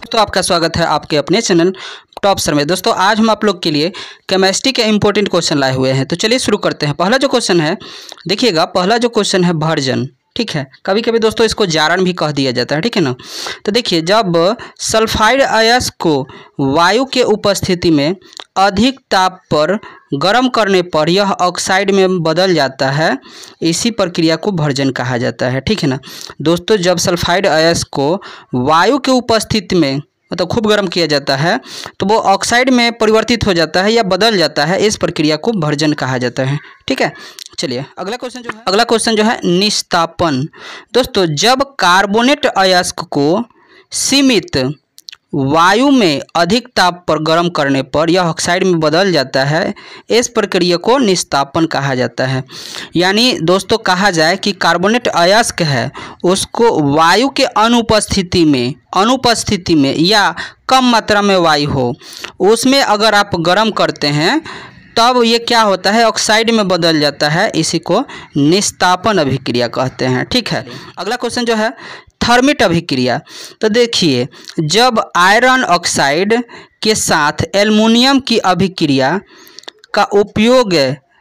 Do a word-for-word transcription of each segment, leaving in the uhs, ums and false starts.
दोस्तों आपका स्वागत है आपके अपने चैनल टॉप सर में। दोस्तों आज हम आप लोग के लिए केमिस्ट्री के इंपॉर्टेंट क्वेश्चन लाए हुए हैं, तो चलिए शुरू करते हैं। पहला जो क्वेश्चन है देखिएगा, पहला जो क्वेश्चन है भर्जन, ठीक है। कभी कभी दोस्तों इसको जारण भी कह दिया जाता है, ठीक है ना। तो देखिए, जब सल्फाइड अयस्क को वायु के उपस्थिति में अधिक ताप पर गर्म करने पर यह ऑक्साइड में बदल जाता है, इसी प्रक्रिया को भर्जन कहा जाता है, ठीक है ना। दोस्तों जब सल्फाइड अयस्क को वायु के उपस्थिति में मतलब खूब गर्म किया जाता है तो वो ऑक्साइड में परिवर्तित हो जाता है या बदल जाता है, इस प्रक्रिया को भर्जन कहा जाता है, ठीक है। चलिए अगला क्वेश्चन जो है अगला क्वेश्चन जो है निस्तापन। दोस्तों जब कार्बोनेट अयस्क को सीमित वायु में अधिक ताप पर गर्म करने पर यह ऑक्साइड में बदल जाता है, इस प्रक्रिया को निस्तापन कहा जाता है। यानी दोस्तों कहा जाए कि कार्बोनेट अयस्क है उसको वायु के अनुपस्थिति में अनुपस्थिति में या कम मात्रा में वायु हो उसमें अगर आप गर्म करते हैं तब ये क्या होता है, ऑक्साइड में बदल जाता है, इसी को निस्तापन अभिक्रिया कहते हैं, ठीक है। अगला क्वेश्चन जो है थर्मिट अभिक्रिया। तो देखिए, जब आयरन ऑक्साइड के साथ एल्युमिनियम की अभिक्रिया का उपयोग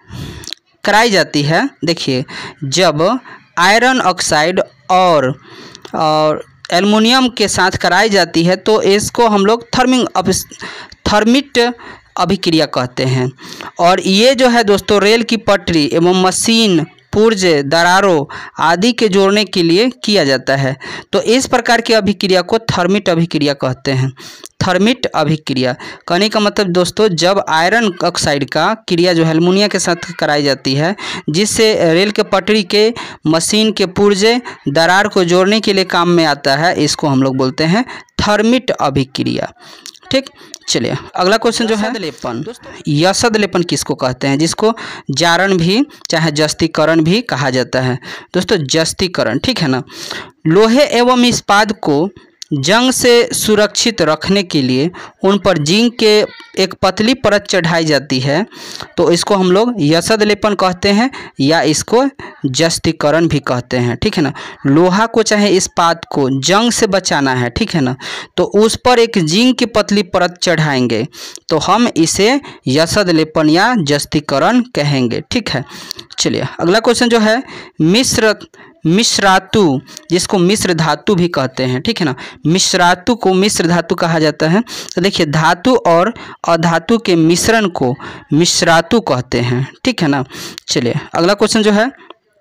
कराई जाती है, देखिए जब आयरन ऑक्साइड और और एल्युमिनियम के साथ कराई जाती है तो इसको हम लोग थर्मिंग थर्मिट अभिक्रिया कहते हैं। और ये जो है दोस्तों रेल की पटरी एवं मशीन पुर्जे दरारों आदि के जोड़ने के लिए किया जाता है, तो इस प्रकार की अभिक्रिया को थर्मिट अभिक्रिया कहते हैं। थर्मिट अभिक्रिया कहने का मतलब दोस्तों, जब आयरन ऑक्साइड का क्रिया जो है एल्युमिनियम के साथ कराई जाती है जिससे रेल के पटरी के मशीन के पुर्जे दरार को जोड़ने के लिए काम में आता है, इसको हम लोग बोलते हैं थर्मिट अभिक्रिया, ठीक। चलिए अगला क्वेश्चन जो है लेपन। यसद लेपन किसको कहते हैं, जिसको जारण भी चाहे जस्तीकरण भी कहा जाता है। दोस्तों जस्तीकरण, ठीक है ना। लोहे एवं इस्पात को जंग से सुरक्षित रखने के लिए उन पर जिंक के एक पतली परत चढ़ाई जाती है, तो इसको हम लोग यसद लेपन कहते हैं या इसको जस्तीकरण भी कहते हैं, ठीक है ना। लोहा को चाहे इस्पात को जंग से बचाना है, ठीक है ना, तो उस पर एक जिंक की पतली परत चढ़ाएंगे तो हम इसे यसद लेपन या जस्तीकरण कहेंगे, ठीक है। चलिए अगला क्वेश्चन जो है मिश्र मिश्रातु, जिसको मिश्र धातु भी कहते हैं, ठीक है ना। मिश्रातु को मिश्र धातु कहा जाता है। तो देखिए धातु और अधातु के मिश्रण को मिश्रातु कहते हैं, ठीक है ना। चलिए अगला क्वेश्चन जो है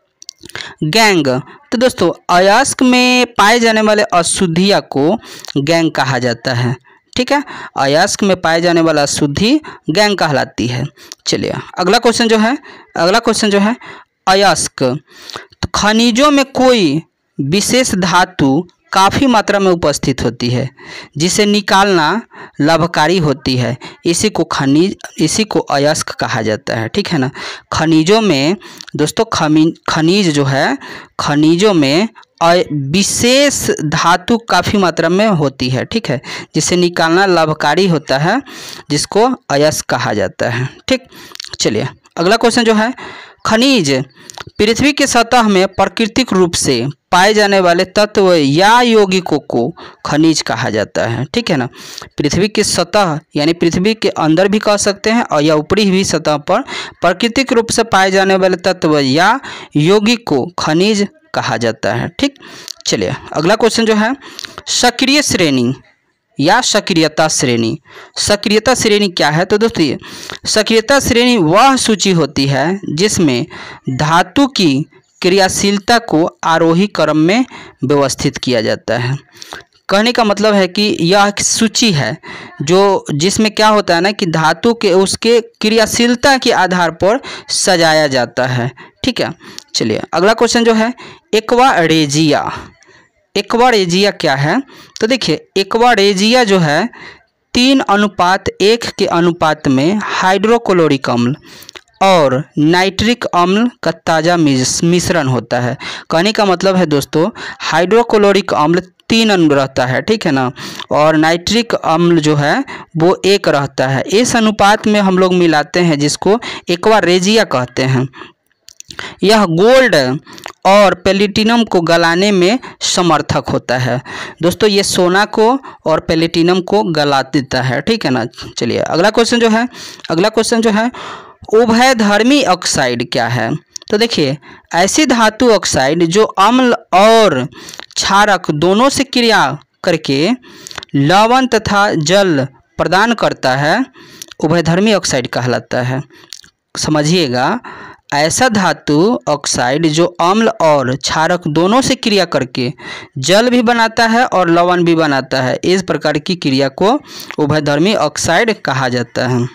गैंग। तो दोस्तों अयस्क में पाए जाने वाले अशुद्धियाँ को गैंग कहा जाता है, ठीक है। अयस्क में पाए जाने वाला अशुद्धि गैंग कहलाती है। चलिए अगला क्वेश्चन जो है अगला क्वेश्चन जो है अयस्क। तो खनिजों में कोई विशेष धातु काफ़ी मात्रा में उपस्थित होती है जिसे निकालना लाभकारी होती है, इसी को खनिज इसी को अयस्क कहा जाता है, ठीक है ना। खनिजों में दोस्तों खमी खनिज जो है खनिजों में विशेष धातु काफ़ी मात्रा में होती है, ठीक है, जिसे निकालना लाभकारी होता है, जिसको अयस्क कहा जाता है, ठीक। चलिए अगला क्वेश्चन जो है खनिज। पृथ्वी के सतह में प्राकृतिक रूप से पाए जाने वाले तत्व या यौगिकों को खनिज कहा जाता है, ठीक है ना। पृथ्वी की सतह यानी पृथ्वी के अंदर भी कह सकते हैं और या ऊपरी हुई सतह पर प्राकृतिक रूप से पाए जाने वाले तत्व या यौगिक को खनिज कहा जाता है, ठीक। चलिए अगला क्वेश्चन जो है सक्रिय श्रेणी या सक्रियता श्रेणी। सक्रियता श्रेणी क्या है, तो दोस्तों सक्रियता श्रेणी वह सूची होती है जिसमें धातु की क्रियाशीलता को आरोही क्रम में व्यवस्थित किया जाता है। कहने का मतलब है कि यह एक सूची है जो जिसमें क्या होता है ना कि धातु के उसके क्रियाशीलता के आधार पर सजाया जाता है, ठीक है। चलिए अगला क्वेश्चन जो है एक्वारेजिया। एक्वारेजिया क्या है, तो देखिए एक्वारेजिया जो है तीन अनुपात एक के अनुपात में हाइड्रोक्लोरिक अम्ल और नाइट्रिक अम्ल का ताज़ा मिश्रण होता है। कहने का मतलब है दोस्तों हाइड्रोक्लोरिक अम्ल तीन अणु रहता है, ठीक है ना, और नाइट्रिक अम्ल जो है वो एक रहता है। इस अनुपात में हम लोग मिलाते हैं जिसको एक्वारेजिया कहते हैं। यह गोल्ड और प्लेटिनम को गलाने में समर्थक होता है। दोस्तों ये सोना को और प्लेटिनम को गला देता है, ठीक है ना। चलिए अगला क्वेश्चन जो है अगला क्वेश्चन जो है उभयधर्मी ऑक्साइड क्या है। तो देखिए ऐसी धातु ऑक्साइड जो अम्ल और क्षारक दोनों से क्रिया करके लवण तथा जल प्रदान करता है, उभयधर्मी ऑक्साइड कहलाता है। समझिएगा, ऐसा धातु ऑक्साइड जो अम्ल और क्षारक दोनों से क्रिया करके जल भी बनाता है और लवण भी बनाता है, इस प्रकार की क्रिया को उभयधर्मी ऑक्साइड कहा जाता है।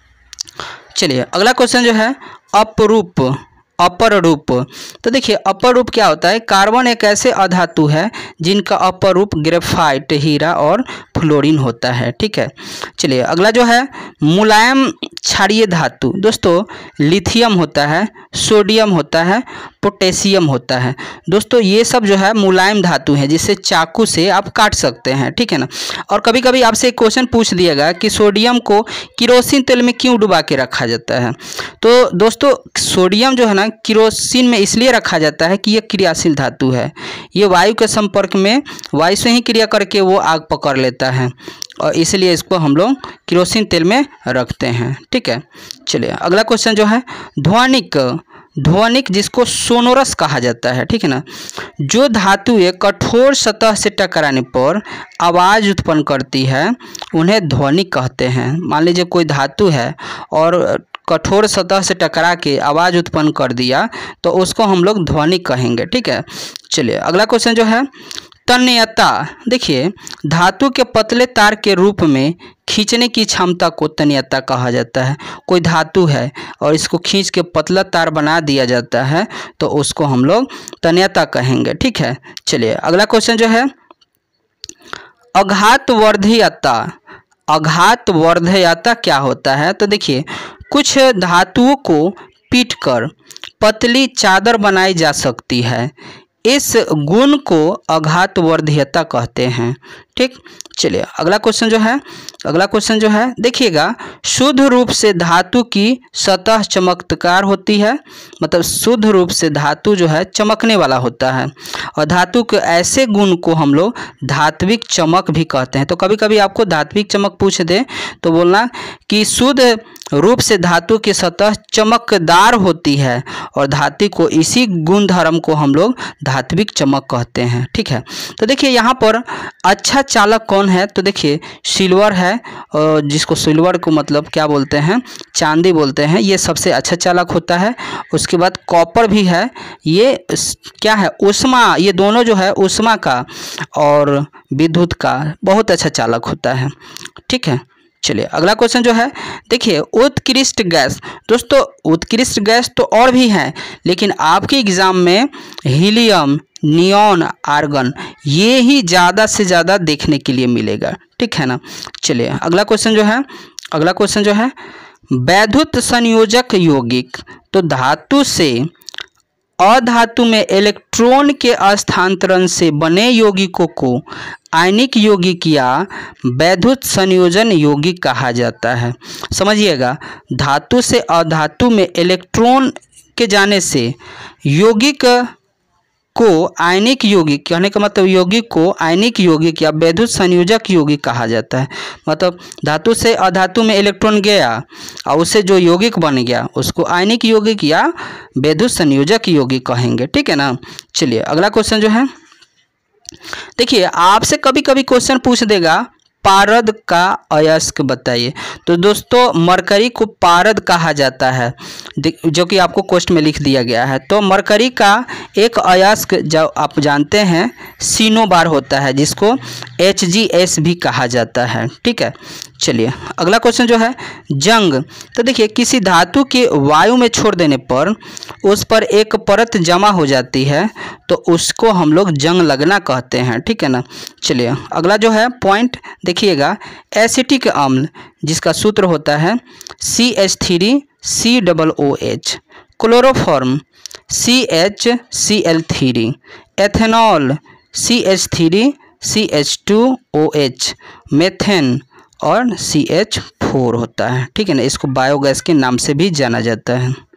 चलिए अगला क्वेश्चन जो है अपरूप अपर रूप। तो देखिए अपर रूप क्या होता है। कार्बन एक ऐसे अधातु है जिनका अपर रूप ग्रेफाइट, हीरा और फ्लोरीन होता है, ठीक है। चलिए अगला जो है मुलायम क्षारीय धातु। दोस्तों लिथियम होता है, सोडियम होता है, पोटेशियम होता है। दोस्तों ये सब जो है मुलायम धातु हैं जिसे चाकू से आप काट सकते हैं, ठीक है ना। और कभी कभी आपसे एक क्वेश्चन पूछ दिएगा कि सोडियम को किरोसिन तेल में क्यों डुबा के रखा जाता है। तो दोस्तों सोडियम जो है ना किरोसिन में इसलिए रखा जाता है कि यह क्रियाशील धातु है। ये वायु के संपर्क में वायु से ही क्रिया करके वो आग पकड़ लेता है और इसलिए इसको हम लोग किरोसिन तेल में रखते हैं, ठीक है। चलिए अगला क्वेश्चन जो है ध्वनिक ध्वनिक जिसको सोनोरस कहा जाता है, ठीक है ना। जो धातु एक कठोर सतह से टकराने पर आवाज़ उत्पन्न करती है उन्हें ध्वनिक कहते हैं। मान लीजिए कोई धातु है और कठोर सतह से टकरा के आवाज़ उत्पन्न कर दिया तो उसको हम लोग ध्वनिक कहेंगे, ठीक है। चलिए अगला क्वेश्चन जो है तन्यता। देखिए धातु के पतले तार के रूप में खींचने की क्षमता को तन्यता कहा जाता है। कोई धातु है और इसको खींच के पतला तार बना दिया जाता है तो उसको हम लोग तन्यता कहेंगे, ठीक है। चलिए अगला क्वेश्चन जो है आघातवर्धयता। आघातवर्धयता क्या होता है। तो देखिए कुछ धातुओं को पीटकर पतली चादर बनाई जा सकती है, इस गुण को आघातवर्धयता कहते हैं, ठीक। चलिए अगला क्वेश्चन जो है अगला क्वेश्चन जो है देखिएगा शुद्ध रूप से धातु की सतह चमकदार होती है। मतलब शुद्ध रूप से धातु जो है चमकने वाला होता है और धातु के ऐसे गुण को हम लोग धात्विक चमक भी कहते हैं। तो कभी कभी आपको धात्विक चमक पूछ दे तो बोलना कि शुद्ध रूप से धातु की सतह चमकदार होती है और धातु को इसी गुण धर्म को हम लोग धात्विक चमक कहते हैं, ठीक है। तो देखिए यहाँ पर अच्छा चालक कौन है। तो देखिए सिल्वर है और जिसको सिल्वर को मतलब क्या बोलते हैं, चांदी बोलते हैं, ये सबसे अच्छा चालक होता है। उसके बाद कॉपर भी है, ये क्या है ऊष्मा, ये दोनों जो है ऊष्मा का और विद्युत का बहुत अच्छा चालक होता है, ठीक है। चलिए अगला क्वेश्चन जो है देखिए उत्कृष्ट गैस। दोस्तों उत्कृष्ट गैस तो और भी हैं लेकिन आपके एग्जाम में हीलियम, नियॉन, आर्गन ये ही ज़्यादा से ज़्यादा देखने के लिए मिलेगा, ठीक है ना। चलिए अगला क्वेश्चन जो है अगला क्वेश्चन जो है वैद्युत संयोजक यौगिक। तो धातु से अधातु में इलेक्ट्रॉन के स्थानांतरण से बने यौगिकों को आयनिक यौगिक या वैद्युत संयोजन यौगिक कहा जाता है। समझिएगा धातु से अधातु में इलेक्ट्रॉन के जाने से यौगिक को आयनिक यौगिक कहने का मतलब यौगिक को आयनिक यौगिक या वैद्युत संयोजक यौगिक कहा जाता है। मतलब धातु से अधातु में इलेक्ट्रॉन गया और उससे जो यौगिक बन गया उसको आयनिक यौगिक या वैद्युत संयोजक यौगिक कहेंगे, ठीक है ना। चलिए अगला क्वेश्चन जो है देखिए आपसे कभी कभी क्वेश्चन पूछ देगा पारद का अयस्क बताइए। तो दोस्तों मरकरी को पारद कहा जाता है जो कि आपको क्वेश्चन में लिख दिया गया है। तो मरकरी का एक अयस्क जो आप जानते हैं सिनोबार होता है जिसको एच जी एस भी कहा जाता है, ठीक है। चलिए अगला क्वेश्चन जो है जंग। तो देखिए किसी धातु के वायु में छोड़ देने पर उस पर एक परत जमा हो जाती है तो उसको हम लोग जंग लगना कहते हैं, ठीक है ना। चलिए अगला जो है पॉइंट देखिएगा एसिटिक अम्ल जिसका सूत्र होता है C H three C double O H, chloroform C H C L three, ethanol C H three C H two O H, methane और सी एच फोर होता है, ठीक है ना। इसको बायोगैस के नाम से भी जाना जाता है।